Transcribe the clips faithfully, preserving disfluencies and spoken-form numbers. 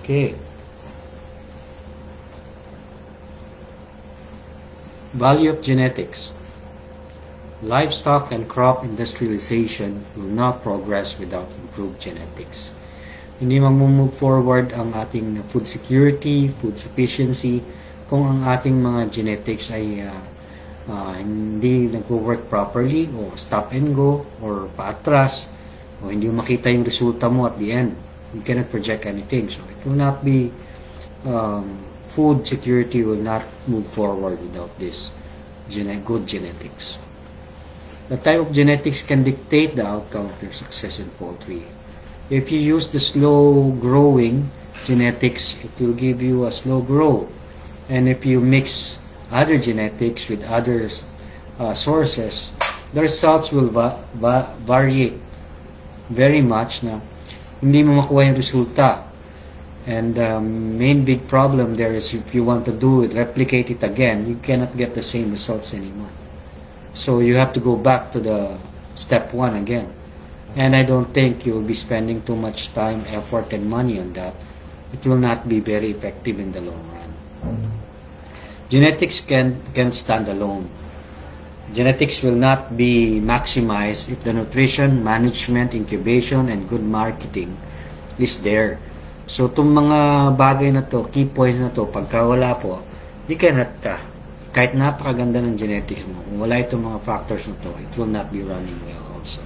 Okay. Value of genetics. Livestock and crop industrialization will not progress without improved genetics. Hindi mag-move forward ang ating food security, food sufficiency, kung ang ating mga genetics ay uh, uh, hindi nag-work properly o stop and go or paatras o hindi mo makita yung resulta mo at the end. You cannot project anything. So it will not be, um, food security will not move forward without this gene good genetics. The type of genetics can dictate the outcome of your success in poultry. If you use the slow growing genetics, it will give you a slow grow. And if you mix other genetics with other uh, sources, the results will va va vary very much na hindi mo makuha yung resulta. And the um, main big problem there is if you want to do it, replicate it again, you cannot get the same results anymore. So you have to go back to the step one again. And I don't think you will be spending too much time, effort, and money on that. It will not be very effective in the long run. Genetics can, can stand alone. Genetics will not be maximized if the nutrition, management, incubation, and good marketing is there. So itong mga bagay na to, key points na to, pagka wala po, you cannot, uh, kahit napakaganda ng genetics mo, kung wala itong mga factors na to, it will not be running well also.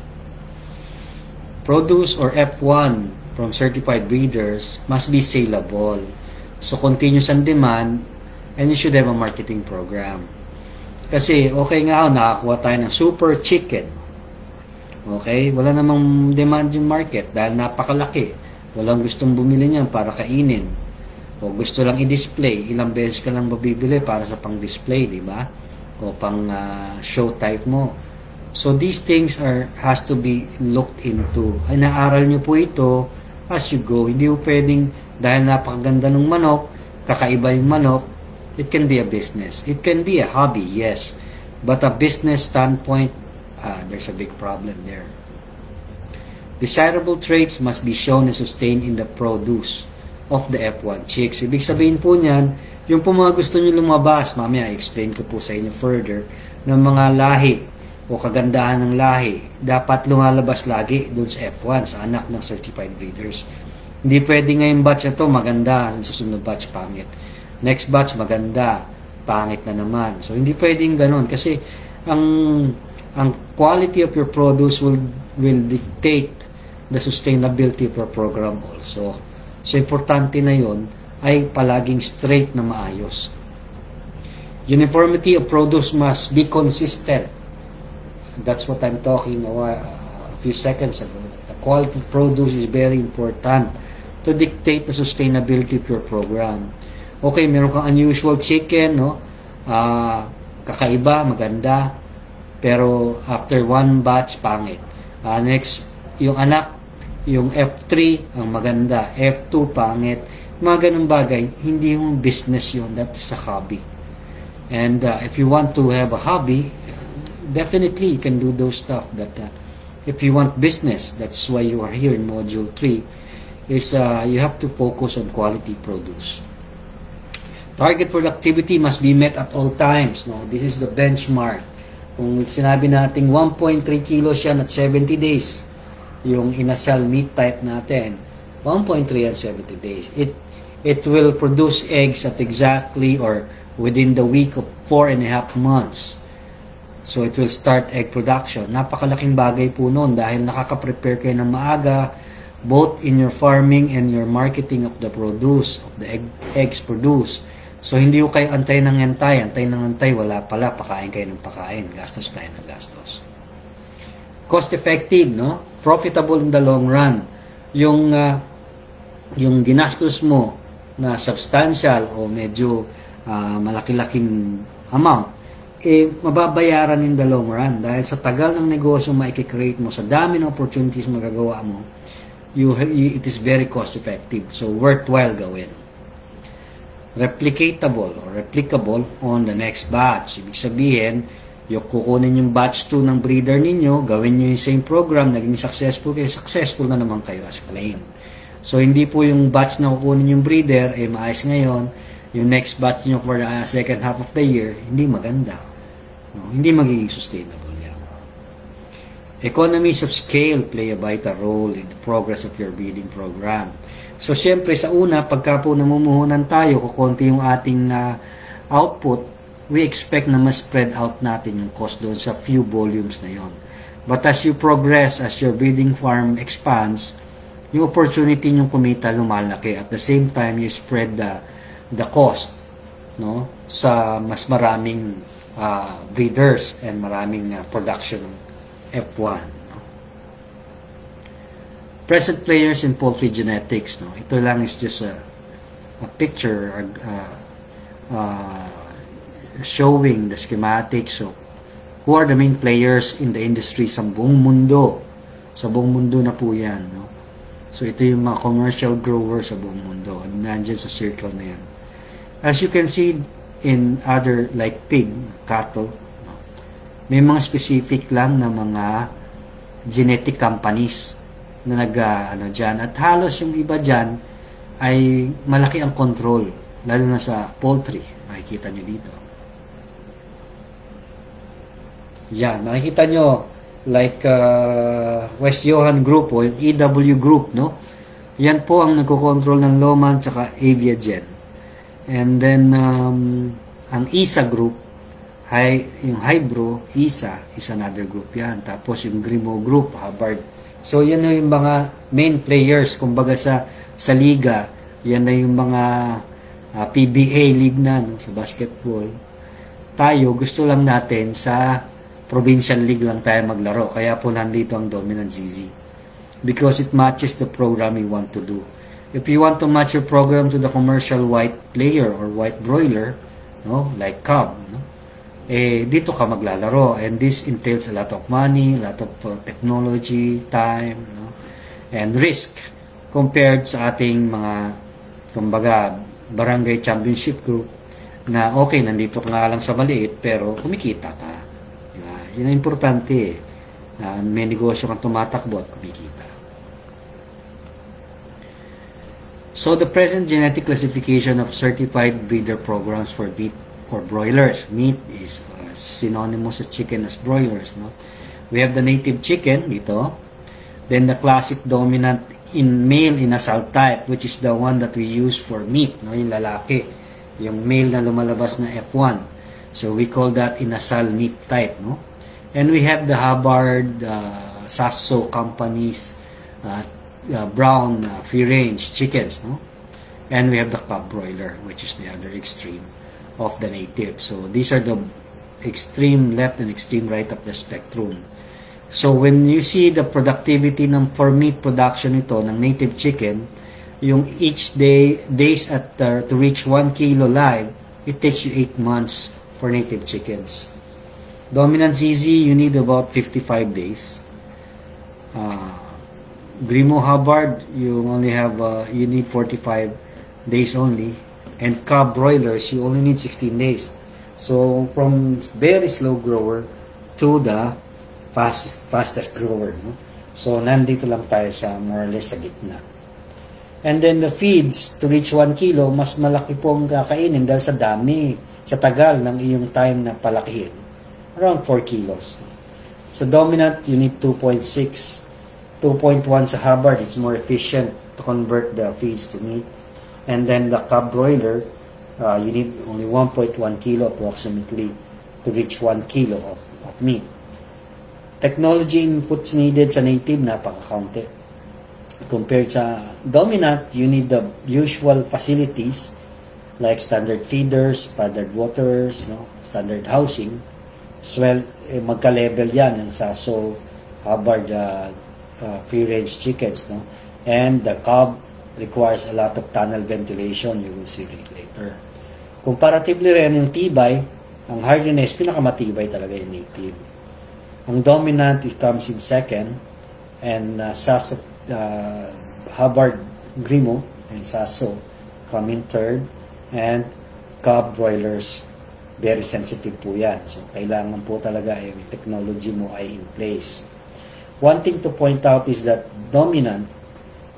Produce or F one from certified breeders must be saleable. So continuous on demand, and you should have a marketing program. Kasi okay nga, oh, nakakuha tayo ng super chicken. Okay? Wala namang demand yung market dahil napakalaki. Walang gustong bumili niyan para kainin. O gusto lang i-display, ilang beses ka lang mabibili para sa pang-display, di ba? O pang uh, show type mo. So these things are has to be looked into. Ay naaral niyo po ito as you go. Hindi po pwedeng dahil napakaganda ng manok, kakaiba yung manok, it can be a business. It can be a hobby, yes. But a business standpoint, uh, there's a big problem there. Desirable traits must be shown and sustained in the produce of the F one chicks. Ibig sabihin po niyan, yung po mga gusto nyo lumabas, mamaya explain ko po sa inyo further, ng mga lahi o kagandahan ng lahi, dapat lumalabas lagi doon sa F one, sa anak ng certified breeders. Hindi pwede ngayong batch na to maganda, ang susunod batch pangit. Next batch maganda, pangit na naman. So hindi pwedeng ganun kasi ang ang quality of your produce will will dictate the sustainability of your program also. So importante na yon ay palaging straight na maayos. Uniformity of produce must be consistent. That's what I'm talking a, while, a few seconds ago. The quality of produce is very important to dictate the sustainability of your program. Okay, meron kang unusual chicken, no? Uh, kakaiba, maganda, pero after one batch, pangit. Uh, next, yung anak, yung F three, ang maganda, F two, pangit. Mga ganung bagay, hindi yung business yun, that's a hobby. And uh, if you want to have a hobby, definitely you can do those stuff. But uh, if you want business, that's why you are here in Module three, is uh, you have to focus on quality produce. Target productivity must be met at all times. No? This is the benchmark. Kung sinabi natin one point three kilos yan at seventy days, yung inasal meat type natin, one point three and seventy days, it it will produce eggs at exactly or within the week of four and a half months. So it will start egg production. Napakalaking bagay po noon dahil nakaka-prepare kayo ng maaga both in your farming and your marketing of the produce, of the egg, eggs produced. So, hindi ko kayo antay ng antay. Antay ng antay, wala pala. Pakain kayo ng pakain. Gastos tayo ng gastos. Cost-effective, no? Profitable in the long run. Yung, uh, yung ginastos mo na substantial o medyo uh, malaki-laking amount, eh, mababayaran in the long run. Dahil sa tagal ng negosyo maikikreate mo, sa dami ng opportunities magagawa mo, you, you, it is very cost-effective. So, worthwhile gawin. Replicatable or replicable on the next batch. Ibig sabihin, yung kukunin yung batch two ng breeder ninyo, gawin nyo yung same program, naging successful kayo, successful na naman kayo as claimed. So, hindi po yung batch na kukunin yung breeder, eh, maayos ngayon, yung next batch nyo for the uh, second half of the year, hindi maganda. No? Hindi magiging sustainable yan. Economies of scale play a vital role in the progress of your breeding program. So, syempre, sa una, pagka po namumuhunan tayo, kukunti yung ating uh, output, we expect na mas spread out natin yung cost doon sa few volumes na yon. But as you progress, as your breeding farm expands, yung opportunity nyong kumita lumalaki. At the same time, you spread the, the cost, no, sa mas maraming uh, breeders and maraming uh, production F one. Present players in poultry genetics, no? Ito lang is just a, a picture uh, uh, showing the schematics of who are the main players in the industry sa buong mundo. Sa buong mundo na po yan, no? So, ito yung mga commercial growers sa buong mundo. Nandiyan sa circle na yan. As you can see in other like pig, cattle, no? May mga specific lang na mga genetic companies na nag, uh, ano dyan. At halos yung iba dyan ay malaki ang control, lalo na sa poultry. Makikita nyo dito. Yan, makikita nyo, like uh, West Johan Group o yung E W Group, no? Yan po ang nagkocontrol ng Loman tsaka Aviagen. And then, um, ang I S A Group, hay, yung Hybro, I S A, is another group yan. Tapos yung Grimo Group, Hubbard. So, yan na yung mga main players. Kumbaga sa, sa liga, yan na yung mga uh, P B A league na no, sa basketball. Tayo, gusto lang natin sa provincial league lang tayo maglaro. Kaya po nandito ang Dominant Z Z. Because it matches the program we want to do. If you want to match your program to the commercial white layer or white broiler, no, like Cub, no, eh, dito ka maglalaro. And this entails a lot of money, a lot of uh, technology, time, no, and risk compared sa ating mga, kumbaga, barangay championship group na okay, nandito ka nga lang sa maliit, pero kumikita ka. Diba? Yun ang importante eh. Uh, may negosyo kang tumatakbo at kumikita. So, the present genetic classification of certified breeder programs for meat or broilers. Meat is uh, synonymous sa chicken as broilers. No? We have the native chicken dito. Then the classic dominant in male inasal type, which is the one that we use for meat. No? Yung lalaki. Yung male na lumalabas na F one. So we call that inasal meat type. No? And we have the Hubbard, uh, Sasso companies, uh, uh, brown uh, free-range chickens. No? And we have the Cub broiler, which is the other extreme of the native. So these are the extreme left and extreme right of the spectrum. So when you see the productivity ng for meat production ito ng native chicken, yung each day days at uh, to reach one kilo live, it takes you eight months for native chickens. Dominant Z Z, you need about fifty-five days. Uh, Grimo Hubbard, you only have uh, you need forty-five days only. And Cub broilers, you only need sixteen days. So, from very slow grower to the fastest, fastest grower. No? So, nandito lang tayo sa more or less sa gitna. And then the feeds to reach one kilo, mas malaki pong kakainin dahil sa dami, sa tagal ng iyong time na palakihin. Around four kilos. Sa dominant, you need two point six. two point one sa Hubbard, it's more efficient to convert the feeds to meat. And then the Cub broiler, uh, you need only one point one kilo approximately to reach one kilo of, of meat. Technology inputs needed sa native, napaka-kaunti. Compared sa dominant, you need the usual facilities like standard feeders, standard waters, no, standard housing. As well, eh, magka-level yan yung Sasso, Hubbard, uh, uh, free-range chickens. No? And the Cub requires a lot of tunnel ventilation. You will see later. Comparatively rin yung tibay, ang hardiness, pinakamatibay talaga yung native. Ang dominant, it comes in second, and uh, Sasso, uh, Hubbard, Grimo, and Sasso come in third, and Cub broilers, very sensitive po yan. So, kailangan po talaga yung technology mo ay in place. One thing to point out is that dominant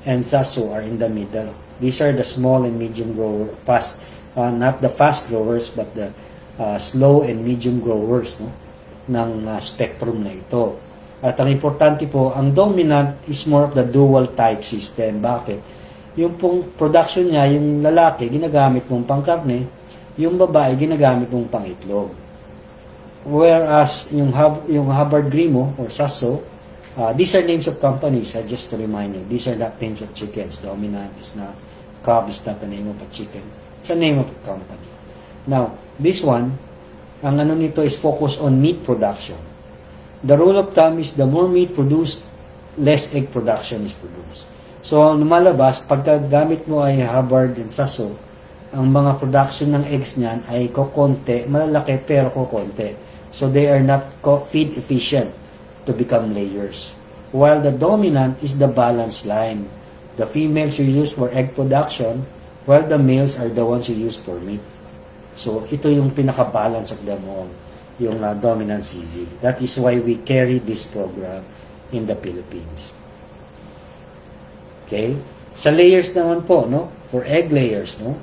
and Saso are in the middle. These are the small and medium grower, fast, uh, not the fast growers, but the uh, slow and medium growers, no, ng uh, spectrum na ito. At ang importante po, ang dominant is more of the dual type system. Bakit? Yung pong production niya, yung lalaki, ginagamit mong pangkarne, yung babae, ginagamit mong pangitlog. Whereas, yung, Hub, yung Hubbard Grimo, or Saso, uh, these are names of companies, uh, just to remind you. These are not names of chickens. Dominant is not, Cobb is not the name of a chicken. It's a name of a company. Now, this one, ang ano nito is focus on meat production. The rule of thumb is the more meat produced, less egg production is produced. So, lumalabas, pagka gamit mo ay Hubbard and Saso, ang mga production ng eggs niyan ay kokonte, malalaki pero kokonte. So, they are not feed efficient to become layers. While the dominant is the balance line. The females you use for egg production, while the males are the ones you use for meat. So, ito yung pinaka-balance of them all, yung uh, dominant C Z. That is why we carry this program in the Philippines. Okay? Sa layers naman po, no? For egg layers, no?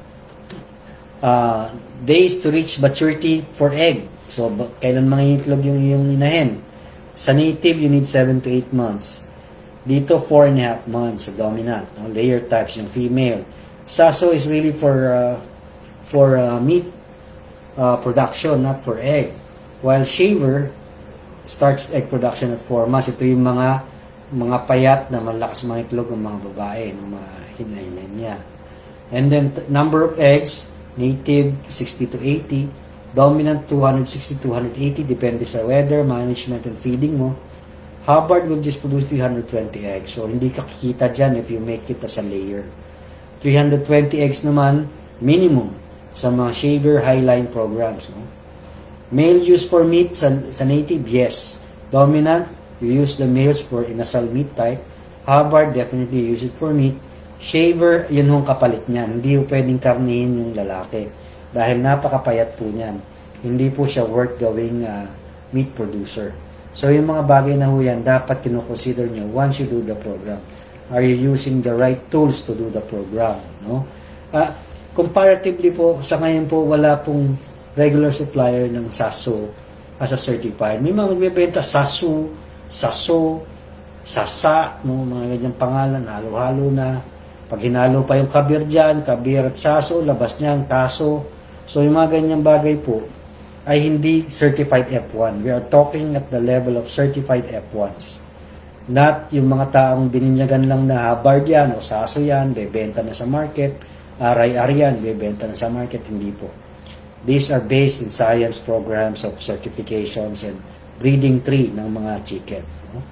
Uh, days to reach maturity for egg. So, kailan mangingitlog yung, yung inahin? Sa native, you need seven to eight months. Dito, four and a half months sa dominant. No? Layer types, yung female. Saso is really for uh, for uh, meat uh, production, not for egg. While shaver starts egg production at four months. Ito yung mga mga payat na malakas mga itlog ng mga babae, ng mga hinay-hinay niya. And then, number of eggs, native, sixty to eighty. Dominant, two hundred sixty to two hundred eighty. Depende sa weather, management, and feeding mo. Hubbard will just produce three hundred twenty eggs. So, hindi ka kikita dyan if you make it as a layer. three hundred twenty eggs naman, minimum, sa mga shaver highline programs. No? Male use for meat sa, sa native, yes. Dominant, you use the males for inasal meat type. Hubbard, definitely use it for meat. Shaver, yun yung kapalit niyan. Hindi po pwedeng karnihin yung lalaki. Dahil napakapayat po niyan. Hindi po siya worth gawing uh, meat producer. So, yung mga bagay na ho yan, dapat kinoconsider nyo once you do the program. Are you using the right tools to do the program? No? Uh, comparatively po, sa ngayon po, wala pong regular supplier ng Saso as a certified. May mga magbebenta Saso, Saso, Sasa, no? Mga ganyang pangalan, halo-halo na. Pag hinalo pa yung kabir dyan, kabir at Saso, labas niya ang Taso. So, yung mga ganyang bagay po, ay hindi certified F one. We are talking at the level of certified F ones. Not yung mga taong bininyagan lang na Hubbard yan o Saso yan, bebenta na sa market, R I R yan, bebenta na sa market, hindi po. These are based in science programs of certifications and breeding tree ng mga chicken.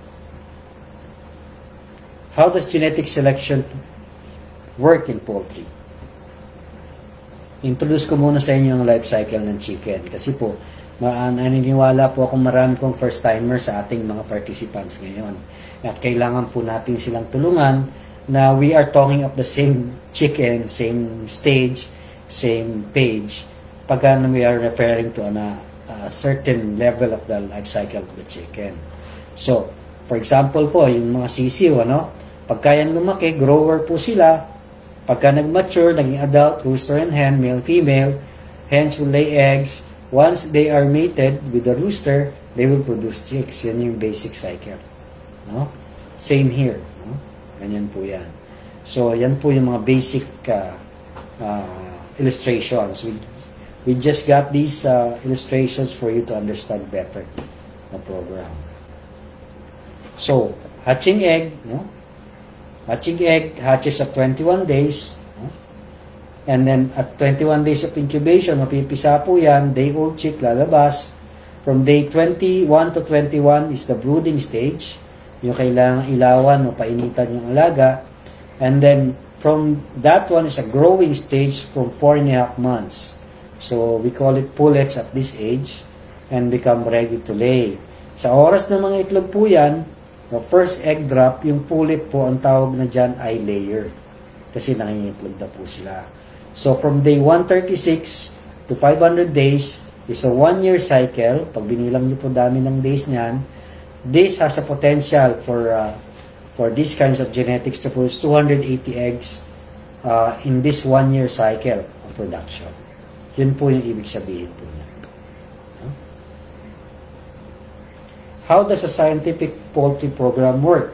How does genetic selection work in poultry? Introduce ko muna sa inyo ang life cycle ng chicken. Kasi po, naniniwala po akong marami pong first-timer sa ating mga participants ngayon. At kailangan po natin silang tulungan na we are talking of the same chicken, same stage, same page, pagka we are referring to a, a certain level of the life cycle of the chicken. So, for example po, yung mga sisiw, ano? Pagka yan lumaki, grower po sila. Pagka nag-mature, naging adult, rooster and hen, male, female, hens will lay eggs. Once they are mated with the rooster, they will produce chicks. Yan yung basic cycle. No? Same here. No? Ganyan po yan. So, yan po yung mga basic uh, uh, illustrations. We, we just got these uh, illustrations for you to understand better the program. So, hatching egg, no? Hatching egg hatches at twenty-one days. No? And then, at twenty-one days of incubation, mapipisa po yan, day-old chick lalabas. From day twenty-one to twenty-one is the brooding stage. Yung kailangan ilawan o painitan yung alaga. And then, from that one is a growing stage from four and a half months. So, we call it pullets at this age and become ready to lay. Sa oras ng mga itlog po yan, the first egg drop, yung pullet po, ang tawag na dyan ay layer. Kasi nangingitlog na po sila. So, from day one thirty-six to five hundred days is a one-year cycle. Pag binilang nyo po dami ng days niyan, this has a potential for uh, for these kinds of genetics to produce two hundred eighty eggs uh, in this one-year cycle of production. Yun po yung ibig sabihin po niya. How does a scientific poultry program work?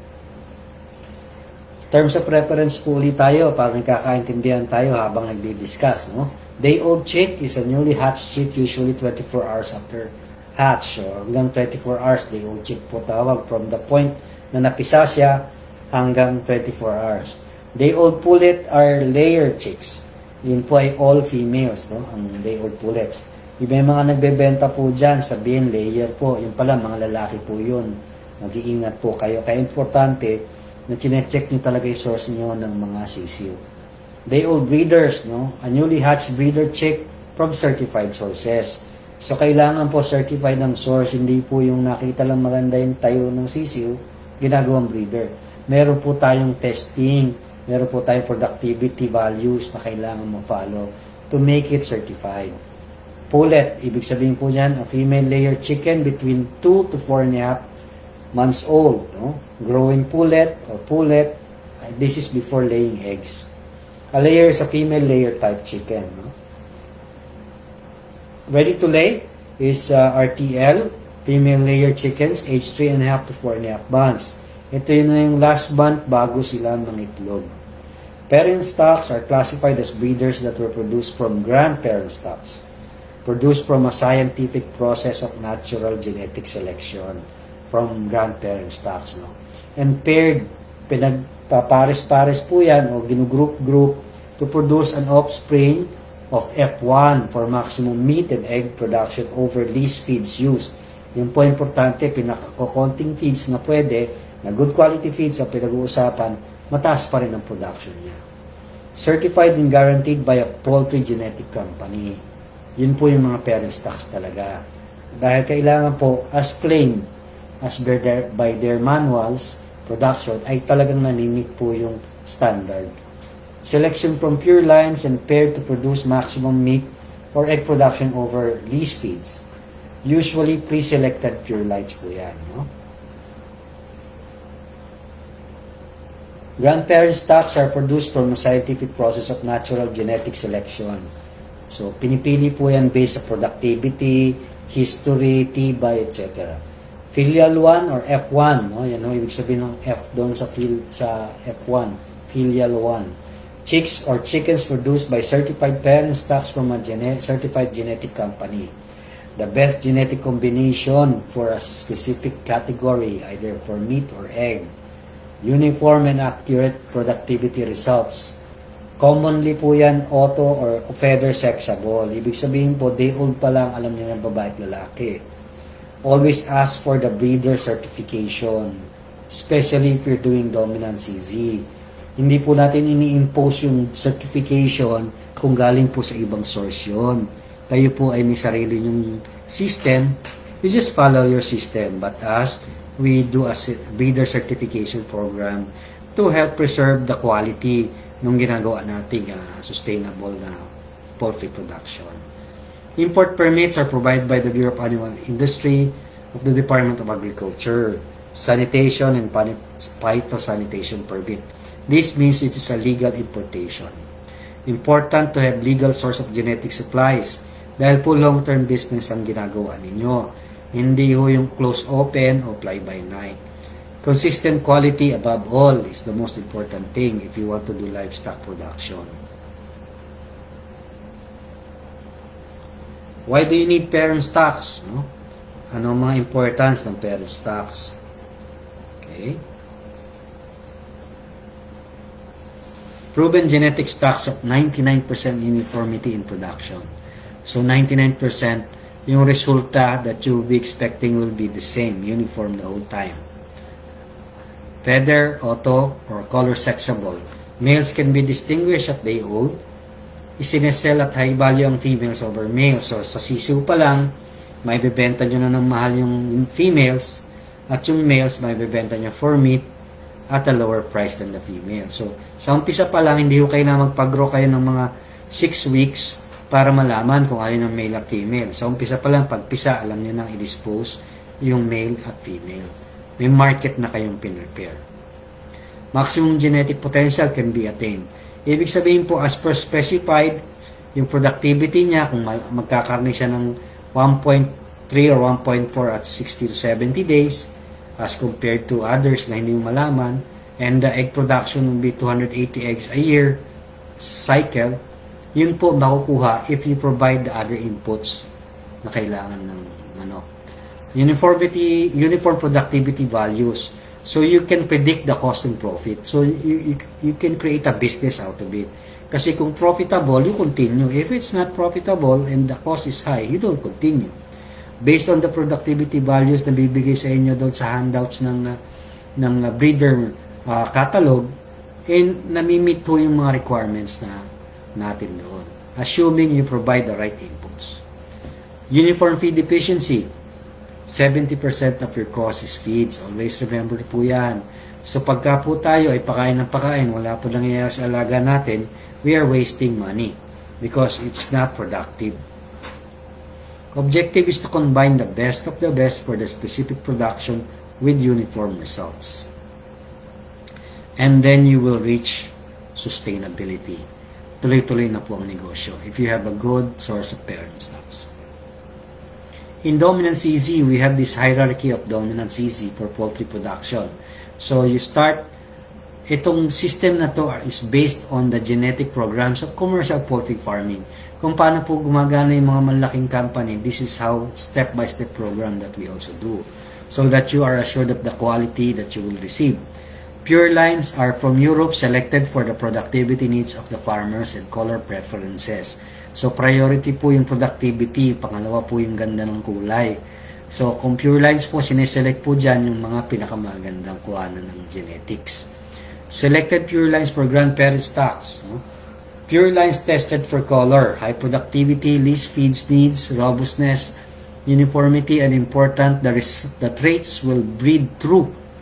Terms of reference po ulit tayo para nagkakaintindihan tayo habang nagdi-discuss, no? Day-old chick is a newly hatched chick, usually twenty-four hours after hatch. So, hanggang twenty-four hours, day-old chick po tawag, from the point na napisa siya hanggang twenty-four hours. Day-old pullet are layer chicks. Yun po ay all females, no? Ang day-old pullets. May mga nagbebenta po dyan, sabihin layer po. Yung pala, mga lalaki po yun. Mag-iingat po kayo. Kaya importante na chinecheck nyo talaga yung source nyo ng mga sisiw. Day-old breeders, no? A newly hatched breeder chick from certified sources. So, kailangan po certified ng source. Hindi po yung nakita lang maganda yung tayo ng sisiw, ginagawang breeder. Meron po tayong testing. Meron po tayong productivity values na kailangan ma-follow to make it certified. Pullet, ibig sabihin po dyan, a female layer chicken between two to four and a half months old. No? Growing pullet or pullet, this is before laying eggs. A layer is a female layer type chicken. No? Ready to lay is uh, R T L, female layer chickens, age three and a half to four and a half months. Ito yun na yung last month bago sila mangitlog. Parent stocks are classified as breeders that were produced from grandparent stocks, produced from a scientific process of natural genetic selection from grandparent stocks. No? And paired, pinagpapares-pares po yan o ginugroup-group to produce an offspring of F one for maximum meat and egg production over least feeds used. Yun po importante, pinakakonting feeds na pwede, na good quality feeds ang pinag-uusapan, mataas pa rin ang production niya. Certified and guaranteed by a poultry genetic company. Yun po yung mga parent stocks talaga. Dahil kailangan po, as claimed, as by their, by their manuals, production, ay talagang nanimit po yung standard. Selection from pure lines and paired to produce maximum meat or egg production over lease feeds. Usually, pre-selected pure lines po yan. No? Grandparent stocks are produced from a scientific process of natural genetic selection. So, pinipili po yan based sa productivity, history, tibay, et cetera. Filial one or F one, no? Yan, no? Ibig sabihin ng F doon sa, fil sa F one, Filial one. Chicks or chickens produced by certified parent stocks from a gene certified genetic company. The best genetic combination for a specific category, either for meat or egg. Uniform and accurate productivity results. Commonly po yan auto or feather sexable. Ibig sabihin po, day old pa lang, alam niyo ng babae at lalaki. Always ask for the breeder certification, especially if you're doing dominant C Z. Hindi po natin ini-impose yung certification kung galing po sa ibang source yun. Kayo po ay may sarili yung system. You just follow your system. But as we do a breeder certification program to help preserve the quality ng ginagawa nating uh, sustainable na poultry production. Import permits are provided by the Bureau of Animal Industry of the Department of Agriculture. Sanitation and phytosanitation permit. This means it is a legal importation. Important to have legal source of genetic supplies dahil po long-term business ang ginagawa ninyo. Hindi ho yung close open o fly-by-night. Consistent quality above all is the most important thing if you want to do livestock production. Why do you need parent stocks? No? Ano ang mga importance ng parent stocks? Okay. Proven genetic stocks of ninety-nine percent uniformity in production. So ninety-nine percent yung resulta that you'll be expecting will be the same, uniform the whole time. Feather, auto, or color sexable. Males can be distinguished at day old. Isinesell at high value ang females over males. So sa sisiw pa lang, may bebenta nyo na ng mahal yung females, at yung males may bebenta nyo for meat at a lower price than the female. So sa umpisa pa lang, hindi ko kailangan magpag-grow kayo ng mga six weeks para malaman kung alin ang male at female. Sa umpisa pa lang, pagpisa, alam nyo nang i-dispose yung male at female. May market na kayong pinrepare. maximum genetic potential can be attained. Ibig sabihin po, as per specified, yung productivity niya, kung magkakarne siya ng one point three or one point four at sixty to seventy days, as compared to others na hindi mo malaman, and the egg production will be two hundred eighty eggs a year cycle, yun po makukuha if you provide the other inputs na kailangan ng ano. Uniformity, uniform productivity values. So you can predict the cost and profit. So you, you, you can create a business out of it. Kasi kung profitable, you continue. If it's not profitable and the cost is high, you don't continue. Based on the productivity values na bibigay sa inyo doon sa handouts ng, ng breeder uh, catalog, and namimit po yung mga requirements na natin doon. Assuming you provide the right inputs. Uniform feed efficiency. seventy percent of your cost is feeds. Always remember po yan. So pagka po tayo ay pakain ng pakain, wala po nangyayari sa alaga natin, we are wasting money because it's not productive. Objective is to combine the best of the best for the specific production with uniform results. And then you will reach sustainability. Tuloy-tuloy na po ang negosyo if you have a good source of parent stocks. In Dominant C Z, we have this hierarchy of Dominant C Z for poultry production. So you start, itong system na to is based on the genetic programs of commercial poultry farming. Kung paano po gumagana yung mga malaking company, this is how step-by-step program that we also do. So that you are assured of the quality that you will receive. Pure lines are from Europe, selected for the productivity needs of the farmers and color preferences. So priority po yung productivity, pangalawa po yung ganda ng kulay. So kung pure lines po, sineselect po dyan yung mga pinakamagandang kuhanan ng genetics. Selected pure lines for grand parent stocks. No? Pure lines tested for color, high productivity, least feeds needs, robustness, uniformity, and important, the, the traits will breed through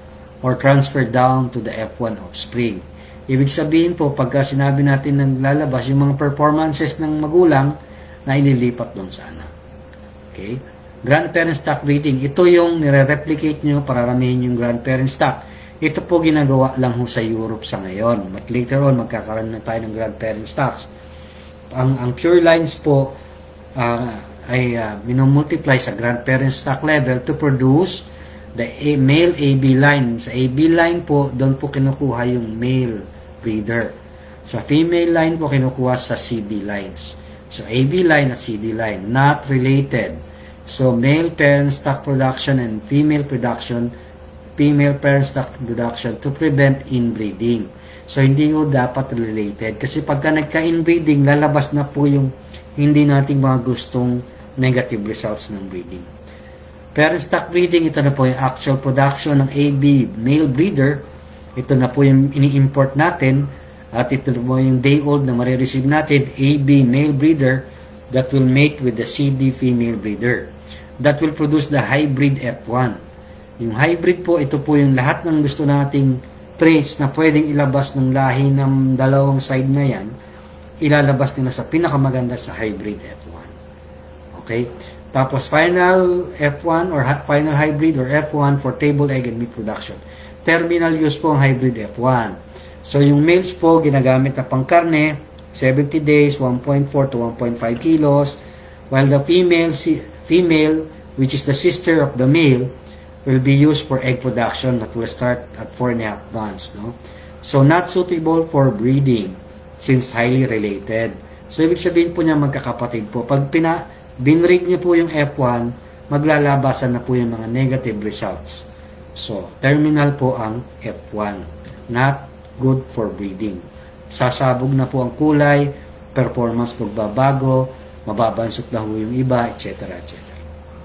or transfer down to the F one offspring. Ibig sabihin po, pagka sinabi natin ng lalabas, yung mga performances ng magulang na ililipat doon sa anak. Okay? Grandparent stock breeding, ito yung nire-replicate nyo para ramihin yung grandparent stock. Ito po ginagawa lang ho sa Europe sa ngayon. But later on, magkakaroon na tayo ng grandparent stocks. Ang, ang pure lines po uh, ay uh, minomultiply sa grandparent stock level to produce the A, male A B line. Sa A B line po, doon po kinukuha yung male breeder. Sa female line po, kinukuha sa C D lines. So, A B line at C D line, not related. So, male parent stock production and female production, female parent stock production to prevent inbreeding. So, hindi ko dapat related. Kasi pagka nagka-inbreeding, lalabas na po yung hindi nating mga gustong negative results ng breeding. Parent stock breeding, ito na po yung actual production ng A B male breeder. Ito na po yung ini-import natin at ito na po yung day old na marireceive natin, A B male breeder that will mate with the C D female breeder. That will produce the hybrid F one. Yung hybrid po, ito po yung lahat ng gusto nating traits na pwedeng ilabas ng lahi ng dalawang side na yan, ilalabas nila sa pinakamaganda sa hybrid F one. Okay? Tapos final F one or final hybrid or F one for table egg and meat production. Terminal use po ang hybrid F one. So yung males po ginagamit na pangkarne, seventy days, one point four to one point five kilos, while the female female which is the sister of the male will be used for egg production that will start at four and a half months, no? So not suitable for breeding since highly related. So ibig sabihin po niya magkakapatid po. Pag pina binread niyo po yung F one, maglalabasan na po yung mga negative results. So, terminal po ang F one. Not good for breeding. Sasabog na po ang kulay, performance magbabago, mababansot na po yung iba, et cetera et cetera.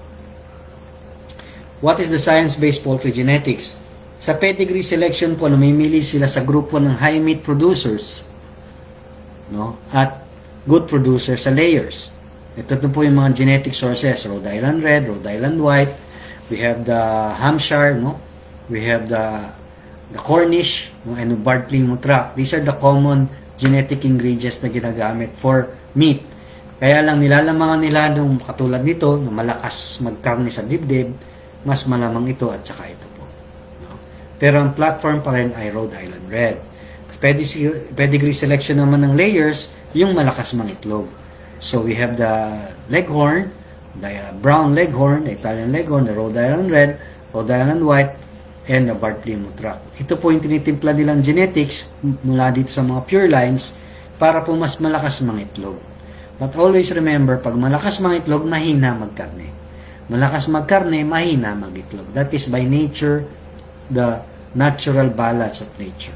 What is the science-based poultry genetics? Sa pedigree selection po, namimili sila sa grupo ng high meat producers, no? At good producers sa layers. Ito po yung mga genetic sources, Rhode Island Red, Rhode Island White, we have the Hampshire, no? We have the the Cornish, no? And the Bartley Mutrac. These are the common genetic ingredients na ginagamit for meat. Kaya lang nilalamangan nila nung katulad nito, na malakas magkarne sa dibdib, mas malamang ito at saka ito po. No? Pero ang platform pa rin ay Rhode Island Red. Pedigree selection naman ng layers, yung malakas mang itlog. So we have the Leghorn, the brown Leghorn, the Italian Leghorn, the Rhode Island Red, Rhode Island White, and the Bartley Mutrac. Ito po yung tinitimpla nilang genetics mula dito sa mga pure lines para po mas malakas mang itlog. But always remember, pag malakas mang itlog, mahina magkarne. Malakas magkarne, mahina mag-itlog. That is by nature, the natural balance of nature.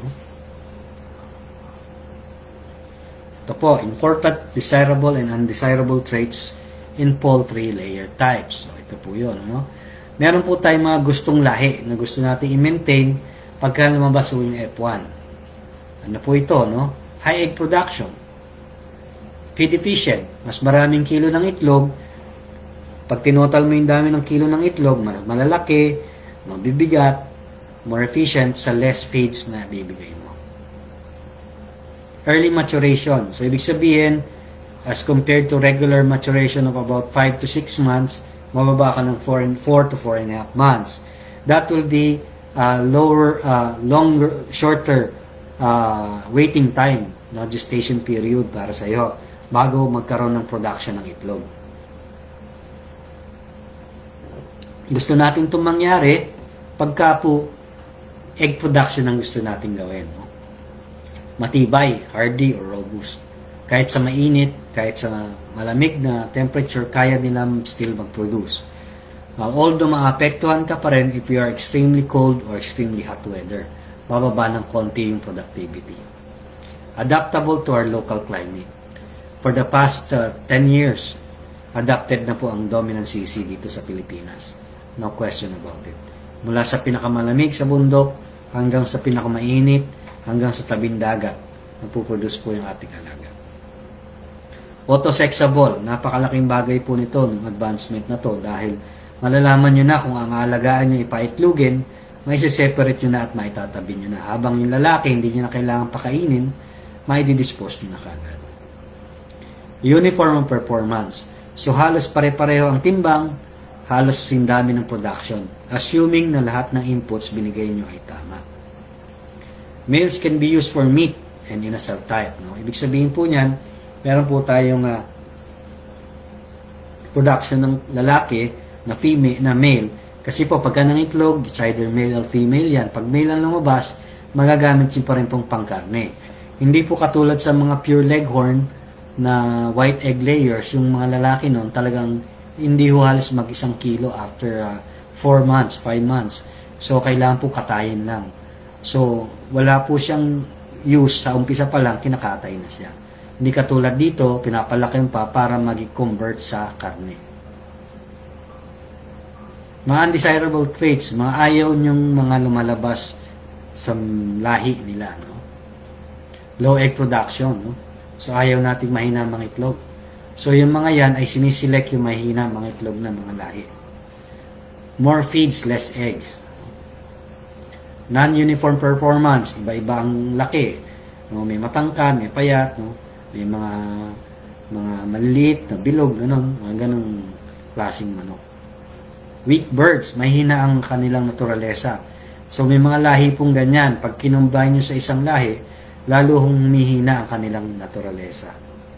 Ito po, important, desirable, and undesirable traits in poultry layer types. So, ito po yun. Ano? Meron po tayong mga gustong lahi na gusto natin i-maintain pagka lumabas po yung F one. Ano po ito? No? High egg production. Feed efficient. Mas maraming kilo ng itlog. Pag tinotal mo yung dami ng kilo ng itlog, malalaki, mabibigat, more efficient sa less feeds na bibigay mo. Early maturation. So, ibig sabihin, as compared to regular maturation of about five to six months, mababa ka ng four to four and a half months. That will be uh, lower, uh, longer, shorter uh, waiting time, no, gestation period para sa iyo bago magkaroon ng production ng itlog. Gusto natin itong mangyari pagka po egg production ang gusto natin gawin. No? Matibay, hardy, or robust. Kahit sa mainit, kahit sa malamig na temperature, kaya nila still mag-produce. Uh, although maapektuhan ka pa rin if you are extremely cold or extremely hot weather. Bababa ng konti yung productivity. Adaptable to our local climate. For the past uh, ten years, adapted na po ang dominant C C dito sa Pilipinas. No question about it. Mula sa pinakamalamig sa bundok, hanggang sa pinakamainit, hanggang sa tabing dagat, napuproduce po yung ating alaga. Autosexable, napakalaking bagay po nito ng advancement na to dahil malalaman nyo na kung ang alagaan nyo ipaitlugin, may separate nyo na at maitatabi nyo na. Habang yung lalaki, hindi nyo na kailangan pakainin, may didispose nyo na kagad. Uniform performance. So halos pare-pareho ang timbang, halos sindami ng production, assuming na lahat ng inputs binigay nyo ay tama. Males can be used for meat and in a cell type. No? Ibig sabihin po niyan, meron po tayong uh, production ng lalaki na female, na male. Kasi po, pagka ng itlog, it's either male or female yan. Pag male ang lumabas, magagamit yun pa rin pong pangkarne. Hindi po katulad sa mga pure leghorn na white egg layers, yung mga lalaki noon talagang hindi ho halos mag isang kilo after four months, five months. So, kailangan po katayin lang. So, wala po siyang use sa umpisa pa lang, kinakatay na siya. Hindi katulad dito, pinapalaki pa para mag-convert sa karne. Mga undesirable traits, mga ayaw nyong mga lumalabas sa lahi nila. No? Low egg production. No? So, ayaw nating mahina mga itlog. So, yung mga yan ay siniselect yung mahina mga itlog na mga lahi. More feeds, less eggs. Non-uniform performance, iba-iba ang laki. No? May matangkad, may payat, no? May mga mga maliliit na bilog, ganun, mga ganung klaseng manok. Weak birds, mahina ang kanilang naturalesa. So may mga lahi pong ganyan. Pag kinumbay nyo sa isang lahi, lalo humihina ang kanilang naturalesa.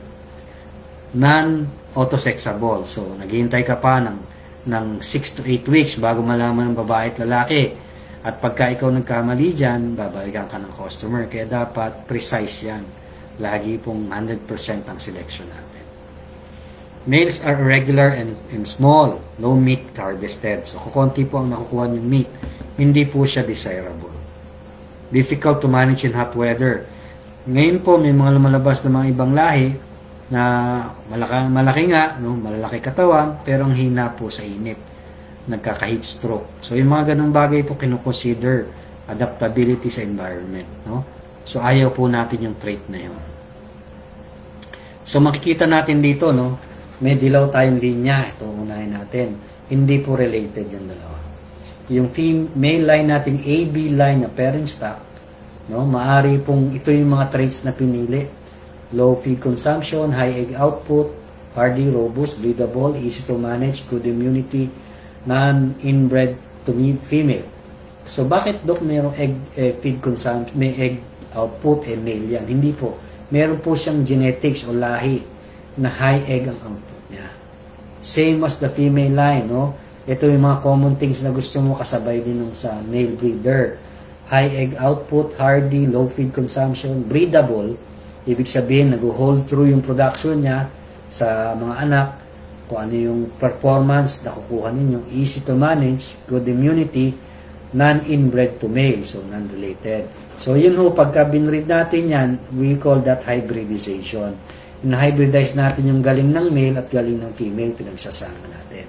Non-autosexable. So naghihintay ka pa ng, ng six to eight weeks bago malaman ng babae at lalaki. At pagka ikaw nagkamali dyan, babalikan ka ng customer. Kaya dapat precise yan. Lagi pong one hundred percent ang selection natin. Males are irregular and, and small. No meat harvested. So, kukunti po ang nakukuha yung meat. Hindi po siya desirable. Difficult to manage in hot weather. Ngayon po, may mga lumalabas na mga ibang lahi na malaki, malaki nga, no? Malalaki katawan, pero ang hina po sa init. Nagkaka-heat stroke. So, yung mga ganung bagay po kinukonsider adaptability sa environment. No? So, ayaw po natin yung trait na yun. So, makikita natin dito, no? May dilaw tayong linya. Ito, unahin natin. Hindi po related yung dalawa. Yung female line natin, A B line na parent stock, no? Maari pong, ito yung mga traits na pinili. Low feed consumption, high egg output, hardy, robust, breedable, easy to manage, good immunity, non-inbred to female. So, bakit, Dok, mayroong egg eh, feed consumption, may egg output, eh, male yan? Hindi po. Meron po siyang genetics o lahi na high egg ang output niya. Same as the female line, no? Ito yung mga common things na gusto mo kasabay din nung sa male breeder. High egg output, hardy, low feed consumption, breedable. Ibig sabihin, nag-hold through yung production niya sa mga anak, kung ano yung performance na kukuha ninyo, easy to manage, good immunity, non-inbred to male, so non-related. So yun ho, pagka binread natin yan, we call that hybridization. Na-hybridize natin yung galing ng male at galing ng female, pinagsasama natin.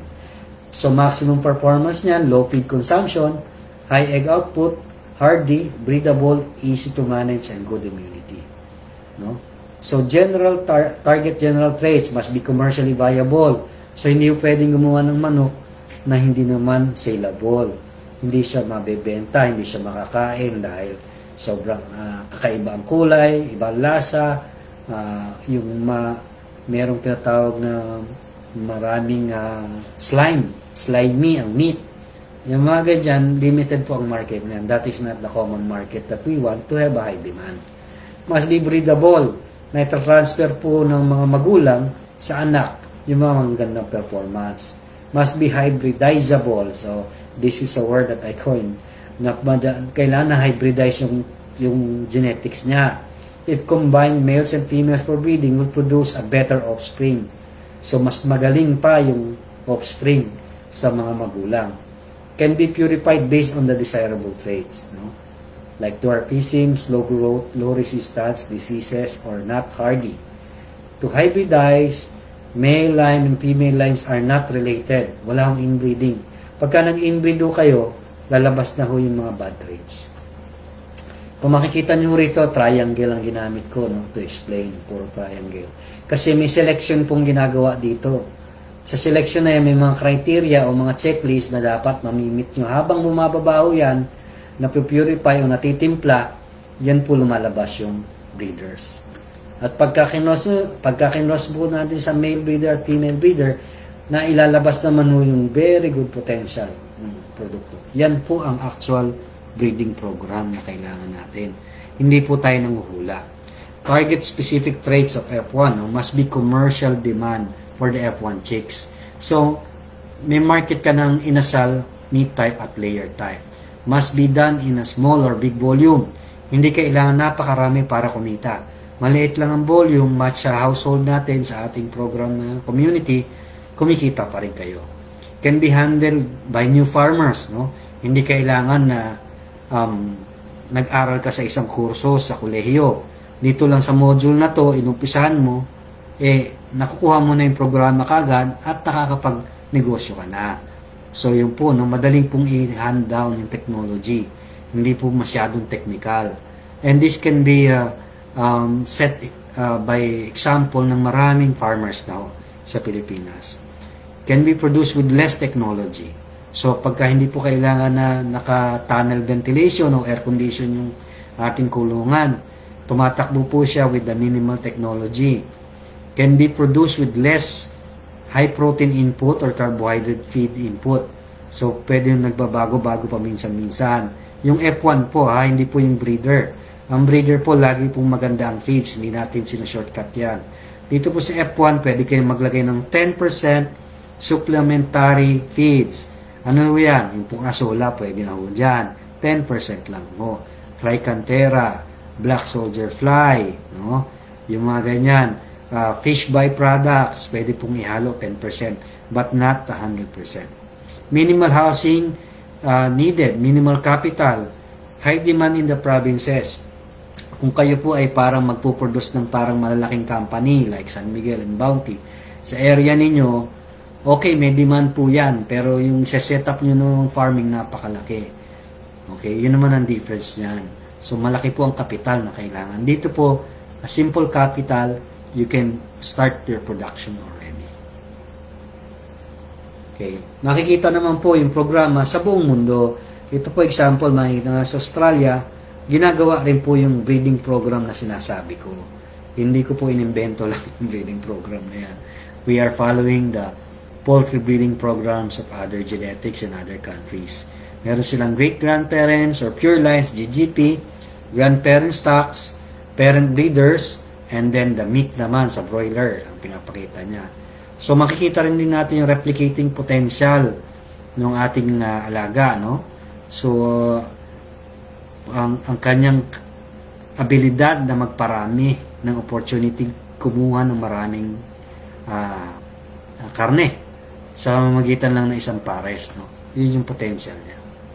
So maximum performance niyan, low feed consumption, high egg output, hardy, breedable, easy to manage, and good immunity. No? So, general tar target general traits must be commercially viable. So, hindi pwedeng gumawa ng manok na hindi naman saleable. Hindi siya mabebenta, hindi siya makakain dahil sobrang uh, kakaiba ang kulay, ibang lasa, uh, yung ma merong tinatawag na maraming uh, slime, slimy ang meat. Yung mga ganyan, limited po ang market niyan. That is not the common market that we want to have a high demand. Must be breedable. Na transfer po ng mga magulang sa anak yung mga magandang performance. Must be hybridizable. So, this is a word that I coined. Na kailangan na hybridize yung, yung genetics niya. If combined males and females for breeding will produce a better offspring. So, mas magaling pa yung offspring sa mga magulang. Can be purified based on the desirable traits. No? Like dwarfism, slow growth, low resistance, diseases, or not hardy. To hybridize, male line and female lines are not related. Wala akong inbreeding. Pagka nag-inbreed kayo, lalabas na ho yung mga bad traits. Kung makikita nyo rito, triangle ang ginamit ko, no, to explain, puro triangle. Kasi may selection pong ginagawa dito. Sa selection na yan, may mga criteria o mga checklist na dapat mamimit nyo. Habang bumababaho yan, na-purify o natitimpla, yan po lumalabas yung breeders. At pagka kinos, pagka kinos po natin sa male breeder at female breeder, na ilalabas naman po yung very good potential ng produkto. Yan po ang actual breeding program na kailangan natin. Hindi po tayo nanguhula. Target specific traits of F one, no, must be commercial demand for the F one chicks. So, may market ka ng inasal, meat type at layer type. Must be done in a small or big volume. Hindi kailangan napakarami para kumita. Maliit lang ang volume, match sa household natin sa ating program na community, kumikita pa rin kayo. Can be handled by new farmers. No? Hindi kailangan na um, nag-aral ka sa isang kurso sa kolehiyo. Dito lang sa module na to, inumpisahan mo, eh, nakukuha mo na yung programa kagad at nakakapag-negosyo ka na. So, yun po, no, madaling pong i-hand down yung technology. Hindi po masyadong technical. And this can be uh, um, set uh, by example ng maraming farmers now sa Pilipinas. Can be produced with less technology. So, pagka hindi po kailangan na naka-tunnel ventilation o air condition yung ating kulungan, tumatakbo po siya with the minimal technology. Can be produced with less high protein input or carbohydrate feed input. So, pwede yung nagbabago-bago paminsan-minsan. Yung F one po, ha, hindi po yung breeder. Ang breeder po, lagi pong maganda ang feeds. Hindi natin sinashortcut yan. Dito po sa F one, pwede kayong maglagay ng ten percent supplementary feeds. Ano yan? Yung pong asola, pwede na ho dyan. ten percent lang mo. Tricantera, black soldier fly, no? Yung mga ganyan. Uh, fish byproducts, pwede pong ihalo ten percent, but not one hundred percent. Minimal housing uh, needed, minimal capital, high demand in the provinces. Kung kayo po ay parang magpuproduce ng parang malalaking company like San Miguel and Bounty, sa area ninyo, okay, may demand po yan, pero yung setup nyo ng farming napakalaki. Okay, yun naman ang difference niyan. So, malaki po ang capital na kailangan. Dito po, a simple capital, you can start your production already. Okay. Makikita naman po yung programa sa buong mundo. Ito po example, makikita nga sa Australia, ginagawa rin po yung breeding program na sinasabi ko. Hindi ko po inimbento lang yung breeding program na yan. We are following the poultry breeding programs of other genetics in other countries. Meron silang great-grandparents or pure lines, G G P, grandparent stocks, parent breeders, and then the meat naman sa broiler ang pinapakita niya. So makikita rin din natin yung replicating potential ng ating uh, alaga, no? So ang, ang kanyang abilidad na magparami ng opportunity kumuha ng maraming uh, uh, karne sa pamamagitan lang ng isang pares, no? Yun yung potential niya.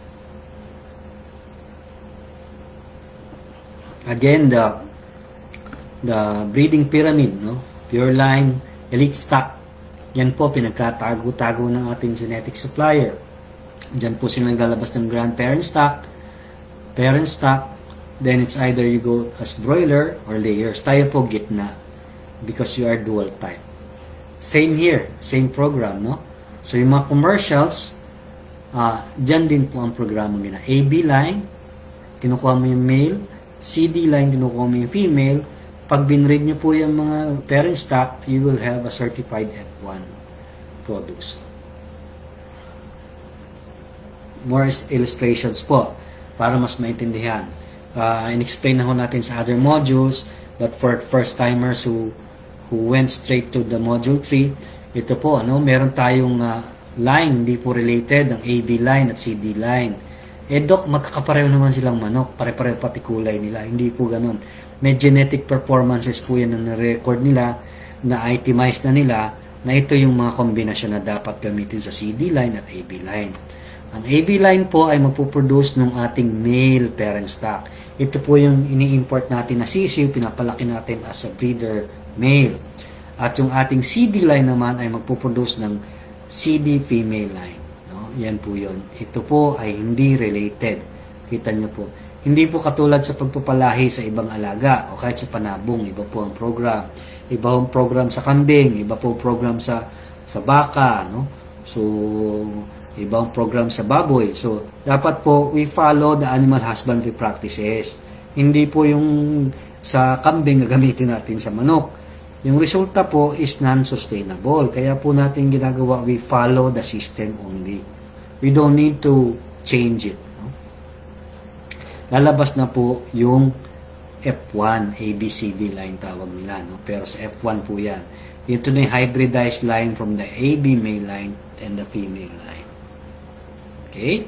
Again, the the breeding pyramid, no? Pure line, elite stock. Yan po pinagkatago-tago ng ating genetic supplier. Diyan po sila naglalabas ng grandparent stock, parent stock, then it's either you go as broiler or layers. Tayo po gitna because you are dual type. Same here, same program, no? So yung mga commercials, uh, dyan din po ang programa nila. A B line, kinukuha mo yung male, C D line, kinukuha mo yung female. Pag binread nyo po yung mga parent stock, you will have a certified F one products. More illustrations po para mas maintindihan. Uh, in-explain na ho natin sa other modules, but for first-timers who who went straight to the module three, ito po, ano, meron tayong uh, line, hindi po related, ang A B line at C D line. Eh, Doc, magkakapareho naman silang manok, pare-pareho pati kulay nila. Hindi po ganun. May genetic performances po yan na record nila, na itemize na nila, na ito yung mga kombinasyon na dapat gamitin sa C D line at A B line. Ang A B line po ay magpuproduce ng ating male parent stock. Ito po yung ini-import natin na sisiw, pinapalaki natin as a breeder male. At yung ating C D line naman ay magpuproduce ng C D female line. No? Yan po yun. Ito po ay hindi related. Kita nyo po. Hindi po katulad sa pagpapalahi sa ibang alaga o kahit sa panabong. Iba po ang program. Iba po ang program sa kambing. Iba po ang program sa, sa baka. No? So, iba ang program sa baboy. So, dapat po we follow the animal husbandry practices. Hindi po yung sa kambing gagamitin natin sa manok. Yung resulta po is non-sustainable. Kaya po natin ginagawa, we follow the system only. We don't need to change it. No? Lalabas na po yung F one, A B C D line tawag nila. No? Pero sa F one po yan. Ito na yung hybridized line from the A B male line and the female line. Okay?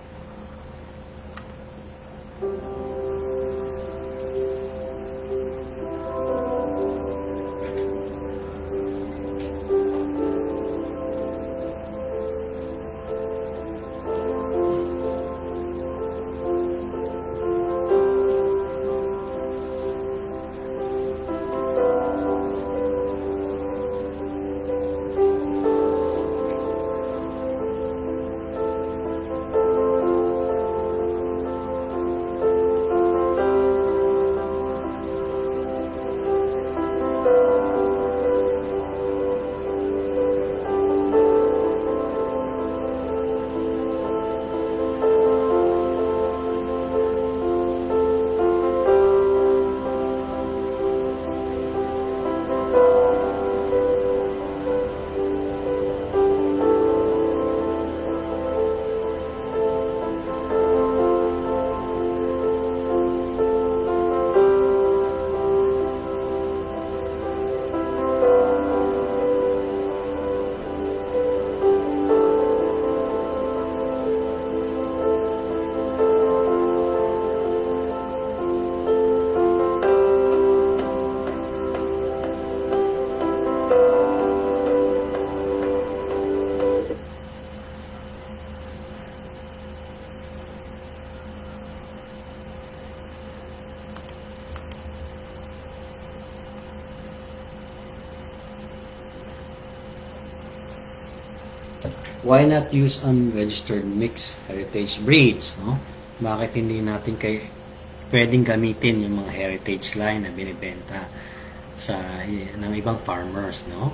Why not use unregistered mixed heritage breeds? No? Bakit hindi natin kay pwedeng gamitin yung mga heritage line na binibenta sa ng ibang farmers, no?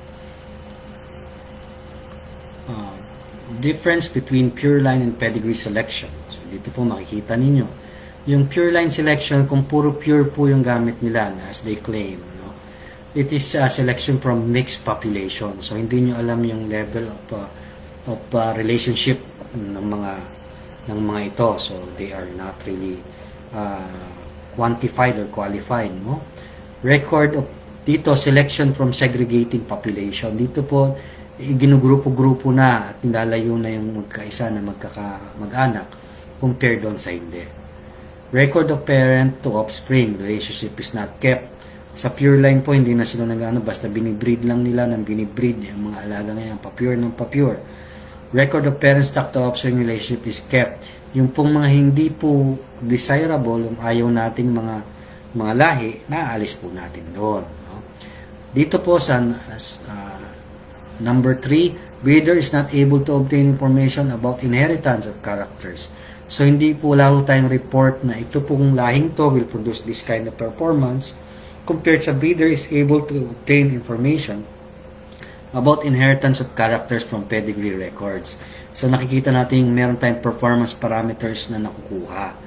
Uh, difference between pure line and pedigree selection. So dito po makikita ninyo yung pure line selection, kung puro pure po yung gamit nila na as they claim, no? It is a selection from mixed population. So hindi nyo alam yung level of uh, of uh, relationship ng mga ng mga ito. So, they are not really uh, quantified or qualified. No? Record of dito, selection from segregating population. Dito po, ginugrupo-grupo na at nilalayo na yung magkaisa na magkaka, mag-anak compared doon sa hindi. Record of parent to offspring. The relationship is not kept. Sa pure line po, hindi na sila nag-ano, basta binibreed lang nila ng binibreed. Yung mga alaga ngayon, pa-pure ng pa-pure. Record of parent stock to offspring relationship is kept. Yung pong mga hindi po desirable, yung ayaw nating mga mga lahi, naaalis po natin doon. No? Dito po sa uh, number three, breeder is not able to obtain information about inheritance of characters. So, hindi po wala po tayong report na ito pong lahing to will produce this kind of performance compared sa breeder is able to obtain information about inheritance of characters from pedigree records. So, nakikita natin meron tayong performance parameters na nakukuha.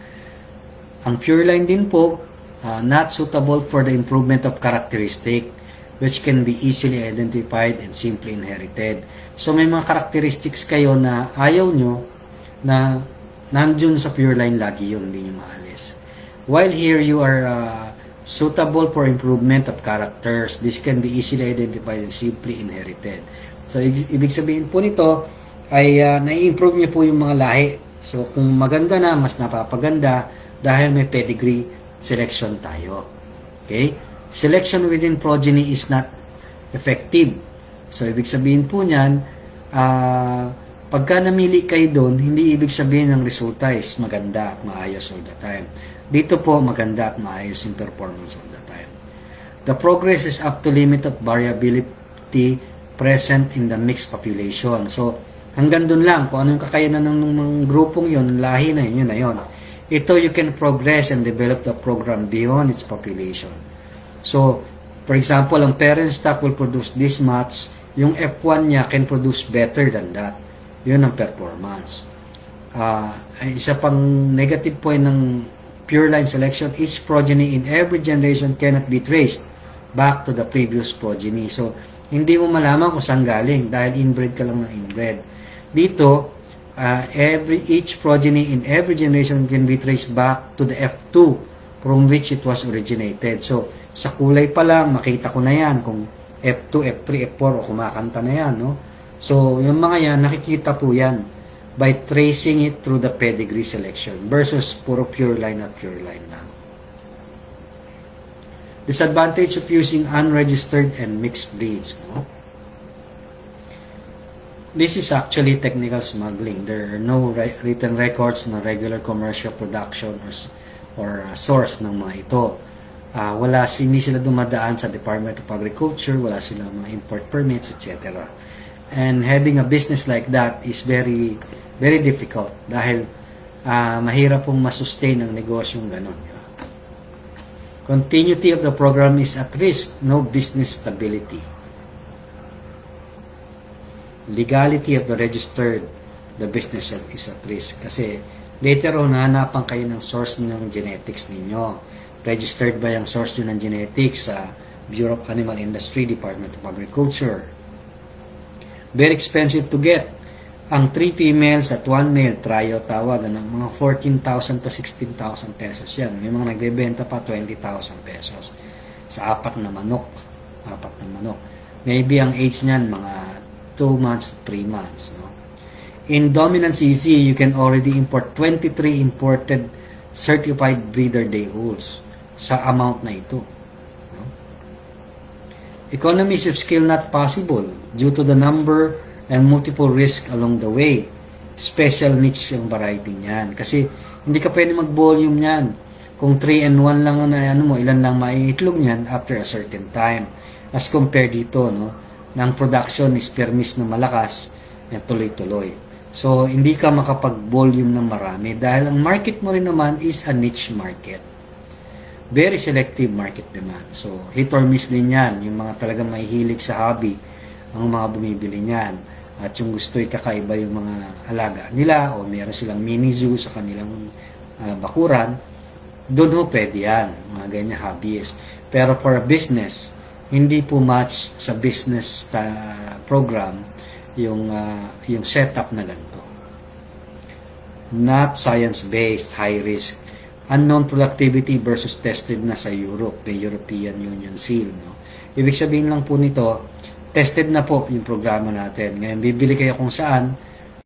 Ang pure line din po, uh, not suitable for the improvement of characteristic which can be easily identified and simply inherited. So, may mga characteristics kayo na ayaw nyo na nandun sa pure line lagi yun, hindi nyo maalis. While here you are uh, suitable for improvement of characters, this can be easily identified and simply inherited. So, ibig sabihin po nito ay uh, na-improve nyo po yung mga lahi. So, kung maganda na, mas napapaganda dahil may pedigree selection tayo. Okay? Selection within progeny is not effective. So, ibig sabihin po niyan, uh, pagka namili kayo doon, hindi ibig sabihin ng resulta is maganda at maayos all the time. Dito po, maganda at maayos yung performance all the time. The progress is up to limit of variability present in the mixed population. So, hanggang doon lang, kung anong kakayanan ng, ng, ng grupong yun, lahi na yun, yun na yun. Ito, you can progress and develop the program beyond its population. So, for example, ang parent stock will produce this much, yung F one niya can produce better than that. Yun ang performance. Uh, isa pang negative point ng pure line selection, each progeny in every generation cannot be traced back to the previous progeny. So, hindi mo malaman kung saan galing dahil inbred ka lang ng inbred. Dito, uh, every each progeny in every generation can be traced back to the F two from which it was originated. So, sa kulay pa lang, makita ko na yan kung F two, F three, F four o kumakanta na yan. No? So, yung mga yan, nakikita po yan by tracing it through the pedigree selection versus puro pure line at pure line lang. Disadvantage of using unregistered and mixed breeds. No? This is actually technical smuggling. There are no written records na regular commercial production or, or uh, source ng mga ito. Uh, wala, hindi sila dumadaan sa Department of Agriculture, wala silang mga import permits, et cetera. And having a business like that is very very difficult dahil uh, mahirap pong masustain ang negosyong ganon. Continuity of the program is at risk, no business stability. Legality of the registered, the business is at risk. Kasi later on, hanapan kayo ng source ng genetics ninyo. Registered ba yung source nyo ng genetics sa Bureau of Animal Industry, Department of Agriculture? Very expensive to get. Ang three females at one male trio tawag ng mga fourteen thousand to sixteen thousand pesos yan. May mga nagbebenta pa twenty thousand pesos sa apat na manok. Apat na manok. Maybe ang age niyan mga two months to three months. No? In dominant C C, you can already import twenty-three imported certified breeder day olds sa amount na ito. No? Economies of scale not possible due to the number and multiple risk along the way. Special niche yung variety niyan. Kasi hindi ka pwede mag-volume niyan. Kung three and one lang na ano mo, ilan lang maiitlog niyan after a certain time. As compared dito, no, ng production is permis na malakas at tuloy-tuloy. So, hindi ka makapag-volume ng marami dahil ang market mo rin naman is a niche market. Very selective market demand. So, hit or miss din yan. Yung mga talagang mahihilig sa hobby, ang mga bumibili niyan. At yung gusto ikakaiba yung mga alaga nila o meron silang mini zoo sa kanilang uh, bakuran, doon ho pwede yan, mga ganyan hobbyist. Pero for a business, hindi po match sa business uh, program yung, uh, yung setup na ganito. not science-based, high-risk. Unknown productivity versus tested na sa Europe, the European Union seal. No? Ibig sabihin lang po nito, tested na po yung programa natin. Ngayon, bibili kayo kung saan,